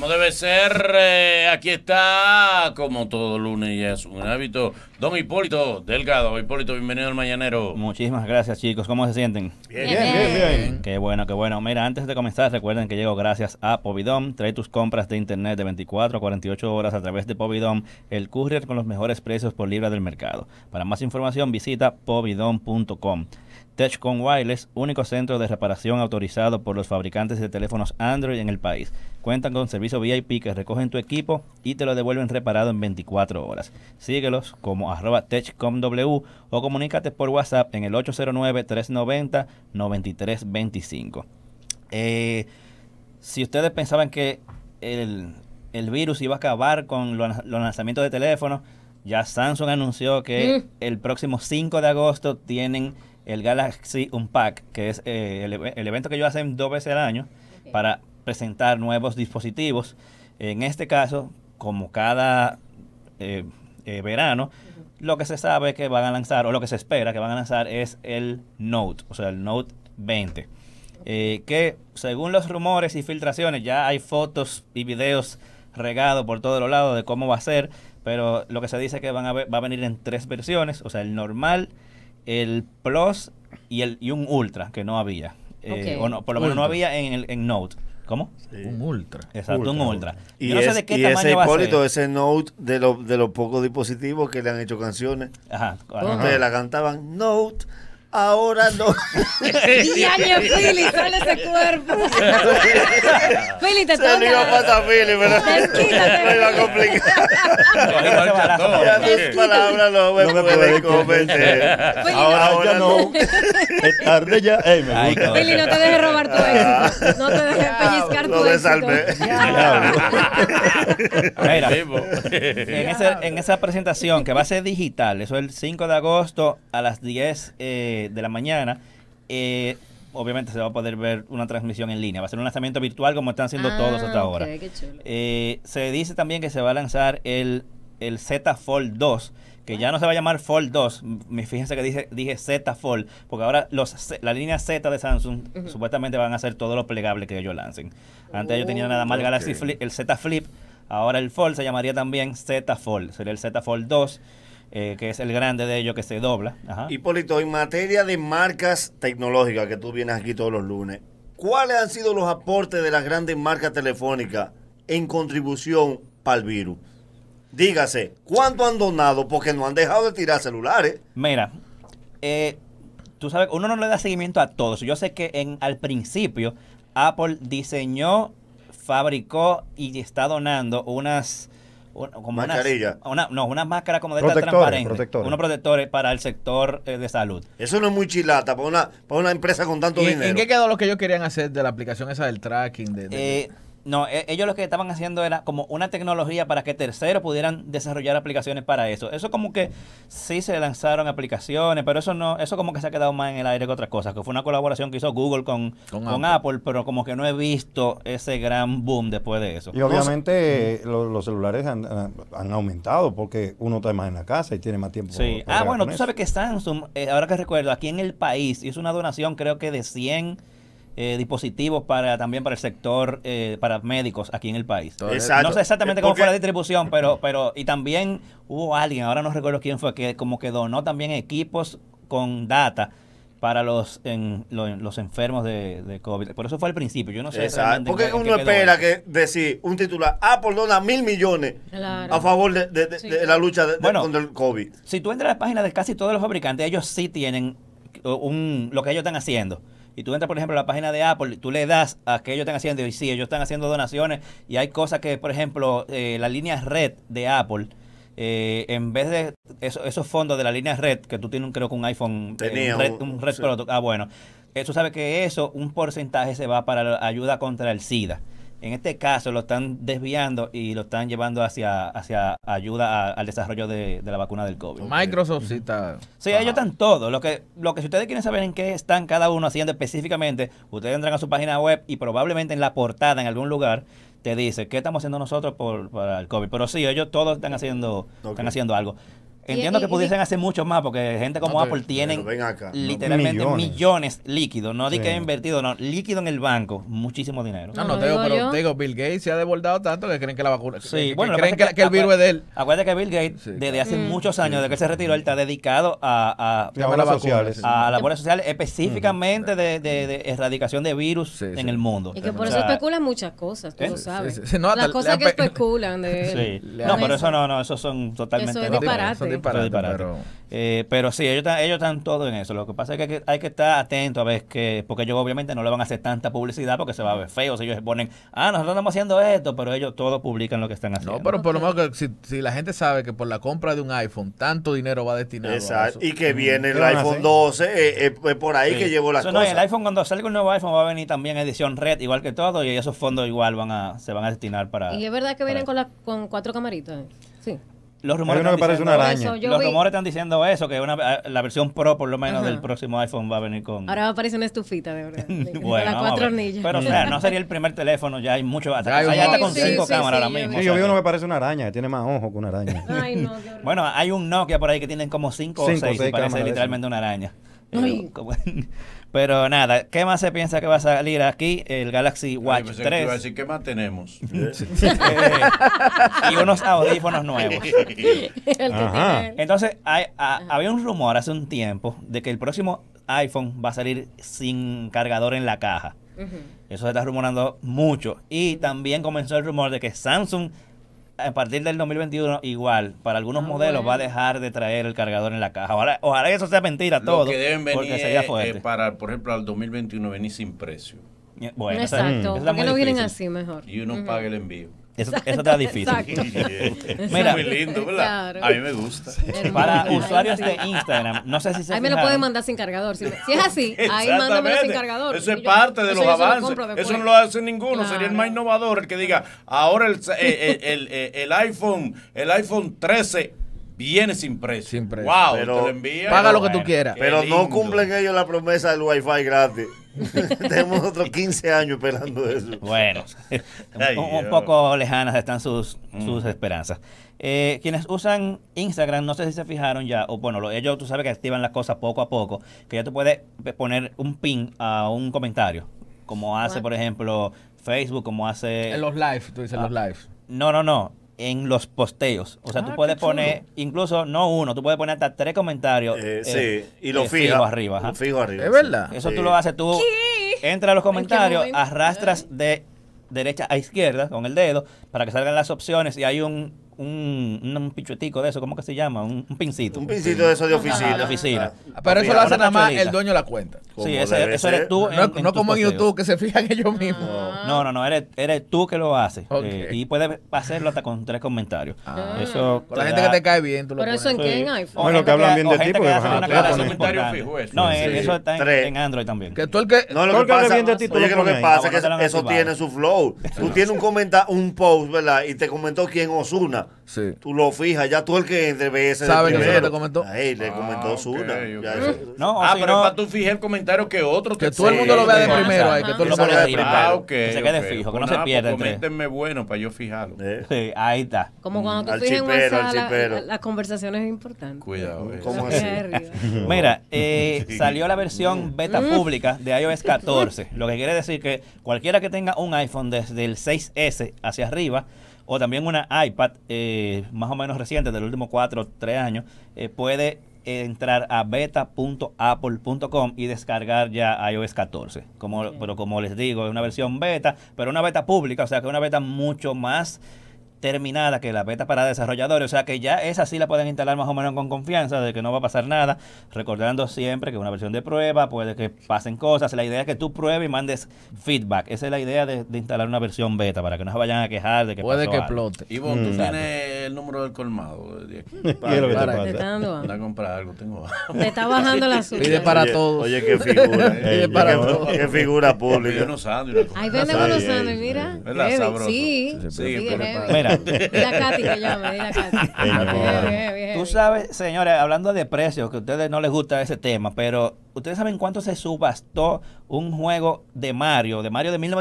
Como debe ser, aquí está, como todo lunes y es un hábito, don Hipólito Delgado. Hipólito, bienvenido al Mañanero. Muchísimas gracias, chicos. ¿Cómo se sienten? Bien. Qué bueno, qué bueno. Mira, antes de comenzar, recuerden que llego gracias a Povidom. Trae tus compras de internet de 24 a 48 horas a través de Povidom, el courier con los mejores precios por libra del mercado. Para más información, visita povidom.com. Techcom Wireless, único centro de reparación autorizado por los fabricantes de teléfonos Android en el país. Cuentan con servicio VIP que recogen tu equipo y te lo devuelven reparado en 24 horas. Síguelos como @techcomw o comunícate por WhatsApp en el 809-390-9325. Si ustedes pensaban que el virus iba a acabar con los lanzamientos de teléfonos, ya Samsung anunció que el próximo 5 de agosto tienen el Galaxy Unpack, que es el evento que ellos hacen 2 veces al año para presentar nuevos dispositivos. En este caso, como cada verano, lo que se sabe que van a lanzar, o lo que se espera que van a lanzar, es el Note, o sea, el Note 20. Que según los rumores y filtraciones, ya hay fotos y videos regados por todos los lados de cómo va a ser, pero lo que se dice es que va a venir en 3 versiones, o sea, el normal, el Plus y un Ultra, que no había. O no, por lo menos no había en Note. ¿Cómo? Sí. Un Ultra. Exacto, un Ultra. Y, yo no sé de qué tamaño ese va a Hipólito, ser. ese Note de los pocos dispositivos que le han hecho canciones. Ajá. Ustedes la cantaban, Note, ahora no. Diaño, Philly, sale ese cuerpo. Philly, te toca. Se le iba a pasar a Philly, pero Desquítate. no iba a complicar. Ya tus palabras no me pueden convencer. Ahora ya no. Es tarde ya. Me Ay, gusta. Philly, no te dejes robar tu éxito. No te dejes pellizcar tu Lo éxito. desarmé. Mira, en esa presentación que va a ser digital, eso es el 5 de agosto a las 10 de la mañana, obviamente se va a poder ver una transmisión en línea. Va a ser un lanzamiento virtual como están haciendo todos hasta ahora. Qué chulo. Se dice también que se va a lanzar el Z Fold 2, que ya no se va a llamar Fold 2. Fíjense que dije Z Fold, porque ahora la línea Z de Samsung supuestamente van a ser todos los plegables que ellos lancen. Antes ellos tenían nada más el Galaxy Flip, el Z Flip. Ahora el Fold se llamaría también Z Fold. Sería el Z Fold 2. Que es el grande de ellos, que se dobla. Ajá. Hipólito, en materia de marcas tecnológicas, que tú vienes aquí todos los lunes, ¿cuáles han sido los aportes de las grandes marcas telefónicas en contribución para el virus? Dígase, ¿cuánto han donado? Porque no han dejado de tirar celulares. Mira, tú sabes, uno no le da seguimiento a todos. Yo sé que al principio Apple diseñó, fabricó y está donando unas mascarilla. Unas máscaras como de Protectores, transparentes. protectores. Unos protectores para el sector de salud. Eso no es muy chilata para una empresa con tanto dinero. ¿En qué quedó lo que ellos querían hacer de la aplicación esa del tracking? No, ellos lo que estaban haciendo era como una tecnología para que terceros pudieran desarrollar aplicaciones para eso. Eso como que sí se lanzaron aplicaciones, pero eso como que se ha quedado más en el aire que otras cosas, que fue una colaboración que hizo Google con Apple, pero como que no he visto ese gran boom después de eso. Y obviamente los celulares han aumentado porque uno está más en la casa y tiene más tiempo. Sí. Bueno, tú sabes que Samsung, ahora que recuerdo, aquí en el país hizo una donación creo que de 100 dispositivos también para el sector, para médicos aquí en el país. Exacto. No sé exactamente cómo fue la distribución, pero y también hubo alguien, ahora no recuerdo quién fue, que como que donó también equipos con data para los enfermos de COVID. Por eso fue al principio, yo no sé. Exacto. Porque uno espera que decir un titular, Apple dona 1.000 millones a favor de la lucha contra el COVID. Si tú entras a la página de casi todos los fabricantes, ellos sí tienen lo que ellos están haciendo. Y tú entras, por ejemplo, a la página de Apple, tú le das a que ellos están haciendo, y sí, ellos están haciendo donaciones, y hay cosas que, por ejemplo, la línea red de Apple, en vez de esos fondos de la línea red, que tú tienes, creo que un iPhone, un red sí. product, bueno, tú sabes que un porcentaje se va para la ayuda contra el SIDA. En este caso lo están desviando y lo están llevando hacia ayuda al desarrollo de la vacuna del COVID. Microsoft sí está... Sí, ellos están todos. Lo que si ustedes quieren saber en qué están cada uno haciendo específicamente, ustedes entran a su página web y probablemente en la portada, en algún lugar, te dice qué estamos haciendo nosotros para el COVID. Pero sí, ellos todos están haciendo algo. Entiendo Y- que y- pudiesen hacer mucho más, porque gente como Apple tienen Pero ven acá. literalmente millones líquidos, no di Sí. que invertido, no, líquido en el banco, muchísimo dinero. No, No, no, te digo, digo pero yo. te digo, Bill Gates se ha desbordado tanto que creen que la vacuna. Sí, que bueno, lo creen pasa que el virus es de él. Acuérdate que Bill Gates, Sí, desde claro. hace muchos años, desde que él se retiró, él está dedicado a Y ahora la vacuna, sociales. sí. a labores sociales, específicamente de erradicación de virus Sí, en sí. el mundo. Y que por O eso sea, especulan muchas cosas, tú ¿eh? lo sabes. Sí, sí. No, hasta Las le cosas han que pe- especulan de él. Sí. Le No, han- pero eso no, esos son totalmente Eso es locos. disparate. Son Eso es disparates, disparate. Pero sí, ellos están todos en eso. Lo que pasa es que hay que estar atento a ver que, porque ellos obviamente no le van a hacer tanta publicidad porque se va a ver feo. Si ellos se ponen, nosotros estamos haciendo esto, pero ellos todos publican lo que están haciendo. No, pero por lo menos que si la gente sabe que por la compra de un iPhone tanto dinero va destinado Exacto. a eso. Y que viene el ¿Qué van a iPhone hacer? 12, es por ahí Sí. que llevó las Eso no, cosas. el iPhone, cuando salga un nuevo iPhone, va a venir también edición red, igual que todo, y esos fondos igual se van a destinar para. Y es verdad que vienen para- con 4 camaritas. Sí. Los rumores Hay uno están que parece diciendo una eso. araña. Yo Los vi- rumores están diciendo eso, que la versión Pro, por lo menos, Ajá. del próximo iPhone va a venir con. Ahora va a aparecer una estufita, de verdad. Con Bueno, las vamos a 4 ver. hornillas. Pero, o sea, no sería el primer teléfono, ya hay mucho. Ya hay Hay hasta uno. con Sí, 5 sí, cámaras sí, ahora yo mismo. vi. Sí, yo vi uno que parece una araña, que tiene más ojos que una araña. Ay, no, qué horror. Bueno, hay un Nokia por ahí que tienen como 5 o 6 Cinco o y seis parece cámaras de literalmente una araña. Ay. Pero nada, ¿qué más se piensa que va a salir aquí? El Galaxy Ay, Watch pensé que te iba a 3 decir, ¿qué más tenemos? y unos audífonos nuevos. El que Ajá. tiene él. Entonces, había un rumor hace un tiempo de que el próximo iPhone va a salir sin cargador en la caja. Ujú. Eso se está rumorando mucho. Y también comenzó el rumor de que Samsung, a partir del 2021, igual, para algunos modelos bueno. va a dejar de traer el cargador en la caja. Ojalá eso sea mentira todo. Lo que deben venir porque sería es, fuerte. para, por ejemplo, al 2021 venir sin precio. Bueno, eso- Exacto. eso está ¿Por qué muy no vienen difícil. así mejor? Y uno paga el envío. Eso está difícil. Exacto. Mira, Muy lindo, ¿verdad? Claro. A mí me gusta. Para Hermoso. usuarios Sí. de Instagram, no sé si se Ahí me lo fijaron. pueden mandar sin cargador. Si es así, ahí mándamelo sin Exactamente. cargador. Eso es Y yo- parte de eso los yo se lo avances. compro después. Eso no lo hace ninguno. Claro. Sería el más innovador el que diga, ahora el iPhone 13 viene sin precio. Sin precio. Wow, Pero- te lo envía. Paga lo que bueno. tú quieras. Qué Pero no lindo. cumplen ellos la promesa del Wi-Fi gratis. Tenemos otros 15 años esperando eso. Bueno, Ay, un Dios. poco lejanas están sus esperanzas. Quienes usan Instagram, no sé si se fijaron ya, o bueno, ellos tú sabes que activan las cosas poco a poco, que ya tú puedes poner un pin a un comentario, como hace, What? por ejemplo, Facebook, como hace... En los live, tú dices los lives. No, en los posteos. O sea, tú puedes qué chulo. poner, incluso no uno, tú puedes poner hasta 3 comentarios. Sí, y lo fijo fija. arriba. ajá. Lo fijo arriba. ¿Es verdad? Eso Sí. tú lo haces, tú entras a los comentarios, momento? arrastras de derecha a izquierda con el dedo para que salgan las opciones y hay un pichuetico de eso, ¿cómo que se llama? Un pincito. Un pincito de eso de Ajá, oficina. de oficina. Pero eso lo Una hace nada más tachuelita. el dueño de la cuenta. Como Sí, debe eso eres ser. tú. No, en no tus como en posteos. YouTube que se fijan ellos mismos. No, eres tú que lo haces. Ok. Y puedes hacerlo hasta con 3 comentarios. Ah. Eso Con la te gente da- que te cae bien, tú lo Pero eso pones. en qué, Sí. en O iPhone. Bueno, gente que hablan ha- bien o de gente ti, porque que van hace a una poner aclaración comentario importante. fijo, eso. No, Sí. eso está en, Tres. en Android también. Que tú el que... No, lo Todo que el que hable pasa, bien de ti, tú oye, lo que lo que pones ahí. pasa es Ah, bueno, te lo que han eso activado. tiene su flow. Tú tienes un post, ¿verdad? Y te comentó quién Ozuna. Sí. Tú lo fijas, ya tú el que entre ve ese Sabe de que primero. eso te comentó. Ahí le comentó ok, Ozuna. ok. Ya eso- No, o si pero no, es para tú fijar el comentario que otro Que te todo el mundo lo vea de Ajá. primero ahí, que todo el Lo mundo lo pone vea de arriba. primero. Ah, ok. Que se quede ok. fijo, que Pues no se nada, pierda pues entre- coméntenme bueno para yo fijarlo. sí, ahí está. Como cuando tú Al fijas en chipero, WhatsApp al chipero. las conversaciones importantes. Cuidado. ¿Cómo Las así? fijas arriba. Mira, salió la versión beta pública de iOS 14, lo que quiere decir que cualquiera que tenga un iPhone desde el 6S hacia arriba, o también una iPad más o menos reciente, del último 4 o 3 años, puede entrar a beta.apple.com y descargar ya iOS 14. Pero como les digo, es una versión beta, pero una beta pública, o sea que es una beta mucho más terminada que la beta para desarrolladores, o sea que ya esa sí la pueden instalar más o menos con confianza de que no va a pasar nada, recordando siempre que es una versión de prueba, puede que pasen cosas, la idea es que tú pruebes y mandes feedback, esa es la idea de instalar una versión beta para que no se vayan a quejar de que Puede pasó que algo. explote. Ivonne, tú Exacto. tienes el número del colmado de aquí. ¿Qué es lo que te Para- Te pasa? está dando Anda a hambre. comprar algo, tengo Te está bajando la azúcar. Pide para Oye, todos. Oye, qué figura. Pide para llegó. todos. Qué figura Pide pública. unos sándwiches. Ahí venden unos Sí, sándwiches, sí, mira. ¿verdad? Heavy. Sabroso. Sí, Sí, sí, pero heavy. Mira, Mira, Dile a Katy que llame, dile a Katy. Bien, bien. tú sabes, señores, hablando de precios, que a ustedes no les gusta ese tema, pero ¿ustedes saben cuánto se subastó un juego de Mario de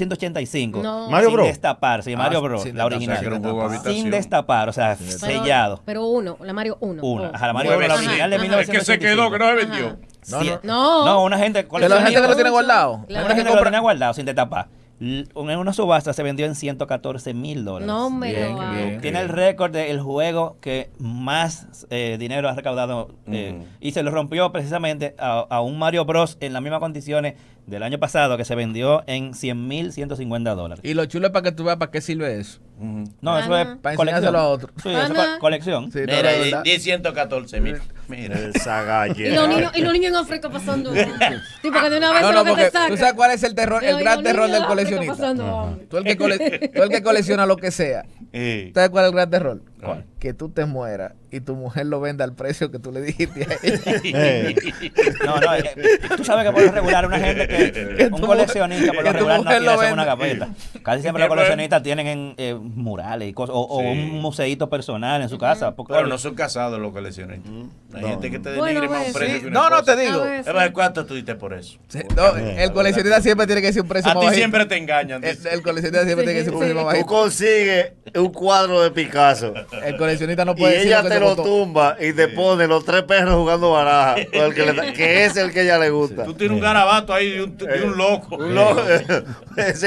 1985? No. Mario sin Bros. destapar, sí, Mario Bros, sin la destapar, original. que era un juego de habitación. Sin destapar, o sea, Pero- sellado. Pero uno, la Mario 1. Una. Ajá, la Mario Bros, la Nuevecito. original de Ajá. Es 1985. que se quedó, que no se vendió. Ajá. No, Sí. no. No, una gente Que la gente que lo tiene guardado. Claro. Una gente que lo tenía guardado sin destapar. En una subasta se vendió en $114,000. No me Bien, lo hagas. bien. Tiene el récord del juego que más dinero ha recaudado y se lo rompió precisamente a un Mario Bros. En las mismas condiciones del año pasado que se vendió en $100,150. Y lo chulo es para que tú veas para qué sirve eso. No, eso es Para colección. enseñárselo a otro. Sí, eso es Ana. colección. Sí, no, Mira, la verdad. 114,000. Mira. Esa Y galleta. los niños en África pasando. Tipo que de una vez No, se no, lo que porque te saca. tú sabes cuál es el terror, el Digo, gran los terror niños del de África coleccionista. pasando hambre. Tú el que colecciona lo que sea. ¿Sabes cuál es el gran terror? ¿Cuál? Que tú te mueras y tu mujer lo venda al precio que tú le dijiste a ella. No, tú sabes que por lo regular una gente que un tu coleccionista por lo que tu regular no mujer tiene lo eso en una vende. gaveta. Casi siempre los coleccionistas tienen murales y cosas, o un museíto personal en su casa. Porque, Pero no son casados los coleccionistas. Hay gente que te Bueno, denigre más un pues, precio sí. que una No, no te cosa. digo. A ver. Es más, ¿cuánto tú diste por eso? Sí, no, el coleccionista siempre tiene que decir un precio A más ti bajito. siempre te engañan. El coleccionista siempre tiene que decir un precio más Tú bajito. consigues un cuadro de Picasso El coleccionista no y puede decir ella lo que te se lo botó. tumba y te pone los 3 perros jugando baraja, o el que es el que a ella le gusta. Tú tienes un garabato ahí de un loco. Un loco. Sí.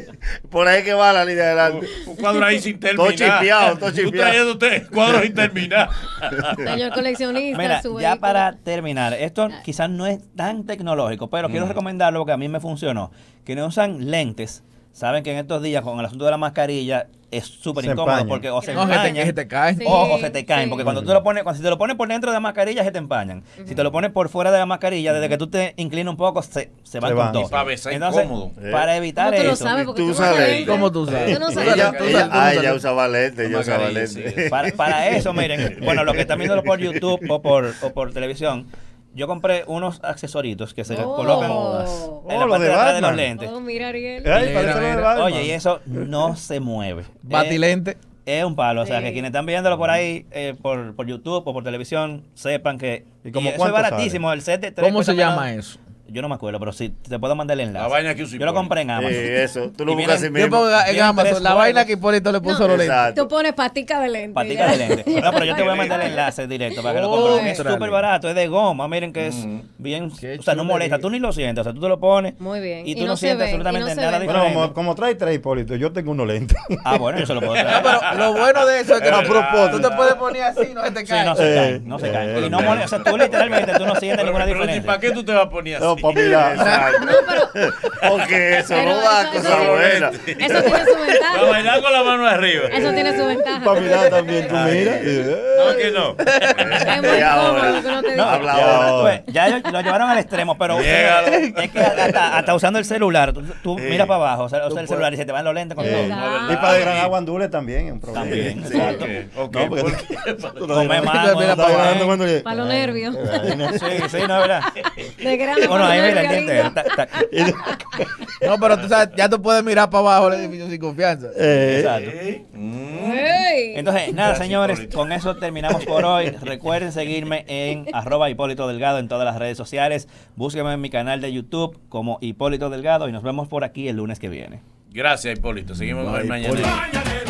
Por ahí que va la línea adelante. Un cuadro ahí sin terminar. Todo chipeado, todo Tú chipeado. trayéndote cuadros sin terminar. Señor coleccionista, Mira, su ya vehículo. para terminar, esto quizás no es tan tecnológico, pero quiero recomendarlo porque a mí me funcionó. Quienes usan lentes, saben que en estos días con el asunto de la mascarilla es súper Se incómodo empañan. porque o se No, que empañan se te caen. Sí. o se te caen, sí. porque cuando tú te lo pones, si te lo pones por dentro de la mascarilla se te empañan. Si te lo pones por fuera de la mascarilla, desde que tú te inclinas un poco, se van Se con van. todo. Y para besar Entonces, incómodo. para evitar ¿Cómo tú lo eso, sabes? Porque Tú no sabes. lentes. ¿Cómo tú sabes? Tú no sabes. Ella usaba lentes, yo usaba Mascarilla, lentes. sí. para eso, miren, bueno, los que están viéndolo por YouTube o por televisión, yo compré unos accesoritos que se Oh. colocan Oh, en la lo parte de de atrás de los Batman. lentes. Oh, mira, Ariel. Ay, Mira, parece lo de mira. Batman. Oye, y eso no se mueve. Batilente. Es un palo, o sea, Sí. que quienes están viéndolo por ahí, por YouTube o por televisión, sepan que ¿Y como eso es cuánto baratísimo, el set de 3 ¿Cómo se llama eso? Yo no me acuerdo, pero sí, te puedo mandar el enlace. La vaina que usa Yo lo compré en Amazon. Sí, eso. Tú lo Y buscas así vienen- Yo pongo mismo. en Vienen Amazon tres la juegos. vaina que Hipólito le puso No. los lentes. Exacto. Tú pones patica de lente. Patica de lente. No, pero yo te voy a mandar el enlace directo para que lo compren. Es Contrale. súper barato, es de goma. Miren que es bien. Qué O sea, no chulería. molesta. Tú ni lo sientes. O sea, tú te lo pones. Muy bien. Y tú Y no, no se sientes ve, absolutamente y no se nada ve. Bueno, diferente. como trae 3, Hipólito, yo tengo unos lentes. Ah, bueno, yo se lo puedo No, traer. pero lo bueno de eso es que A tú te puedes poner así y no se te Sí, cae. no se caen, no se caen. Y no molesta. O sea, tú literalmente tú no sientes ninguna Pero, ¿y diferencia. para qué tú te vas a poner así? No, para mirar. Exacto. No, pero Porque eso Pero no da eso- cosa eso- buena. eso tiene su Para ventaja. bailar con la mano arriba. Eso tiene su ventaja. Para mirar también, tú miras. No, que no. Es muy Y ahora, cómodo que uno te No, dice. habla ya, ahora. pues, ya lo llevaron al extremo, pero Llégalo. es que hasta usando el celular, tú miras para abajo, o sea, el celular y se te van los lentes con todo. ¿Verdad? Y para desgranar guandules también es un problema. También, Sí, exacto. ok. No, porque ¿Por qué? Come más, Mira, Está desgranando guandules. Para los nervios. Sí, sí, no, ¿verdad? De grande Bueno, ahí mira el nervio, diente. lindo. No, pero tú sabes, ya tú puedes mirar para abajo el edificio sin confianza. Exacto. Ey. Entonces, nada, Gracias, señores, Hipólito. con eso terminamos por hoy. Recuerden seguirme en @Hipólito Delgado en todas las redes sociales. Búsquenme en mi canal de YouTube como Hipólito Delgado y nos vemos por aquí el lunes que viene. Gracias, Hipólito. Seguimos con el Hipólito. mañana.